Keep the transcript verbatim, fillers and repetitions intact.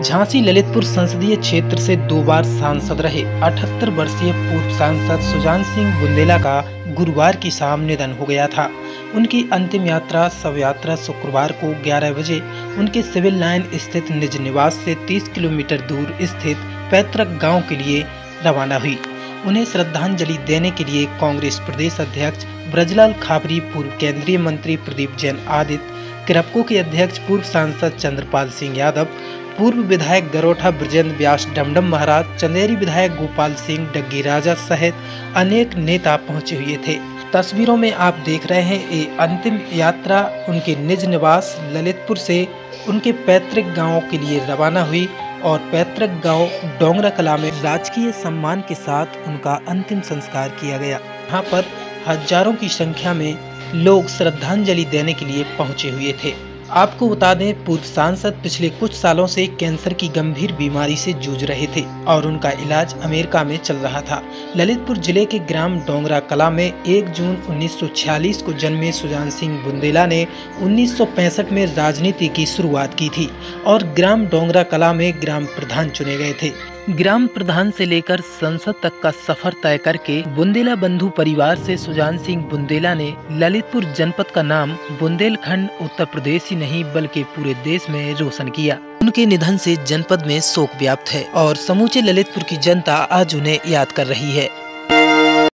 झांसी ललितपुर संसदीय क्षेत्र से दो बार सांसद रहे अठहत्तर वर्षीय पूर्व सांसद सुजान सिंह बुंदेला का गुरुवार की शाम निधन हो गया था। उनकी अंतिम यात्रा शव यात्रा शुक्रवार को ग्यारह बजे उनके सिविल लाइन स्थित निज निवास से तीस किलोमीटर दूर स्थित पैतृक गांव के लिए रवाना हुई। उन्हें श्रद्धांजलि देने के लिए कांग्रेस प्रदेश अध्यक्ष ब्रजलाल खाबरी, पूर्व केंद्रीय मंत्री प्रदीप जैन आदित्य, किरपको के अध्यक्ष पूर्व सांसद चंद्रपाल सिंह यादव, पूर्व विधायक गरोठा ब्रजेंद्र व्यास डमडम महाराज, चंदेरी विधायक गोपाल सिंह डग्गी राजा सहित अनेक नेता पहुंचे हुए थे। तस्वीरों में आप देख रहे हैं ये अंतिम यात्रा उनके निज निवास ललितपुर से उनके पैतृक गांव के लिए रवाना हुई और पैतृक गांव डोंगरा कला में राजकीय सम्मान के साथ उनका अंतिम संस्कार किया गया। यहाँ पर हजारों की संख्या में लोग श्रद्धांजलि देने के लिए पहुंचे हुए थे। आपको बता दें, पूर्व सांसद पिछले कुछ सालों से कैंसर की गंभीर बीमारी से जूझ रहे थे और उनका इलाज अमेरिका में चल रहा था। ललितपुर जिले के ग्राम डोंगरा कला में एक जून उन्नीस सौ छियालीस को जन्मे सुजान सिंह बुंदेला ने उन्नीस सौ पैंसठ में राजनीति की शुरुआत की थी और ग्राम डोंगरा कला में ग्राम प्रधान चुने गए थे। ग्राम प्रधान से लेकर संसद तक का सफर तय करके बुंदेला बंधु परिवार से सुजान सिंह बुंदेला ने ललितपुर जनपद का नाम बुंदेलखंड उत्तर प्रदेश ही नहीं बल्कि पूरे देश में रोशन किया। उनके निधन से जनपद में शोक व्याप्त है और समूचे ललितपुर की जनता आज उन्हें याद कर रही है।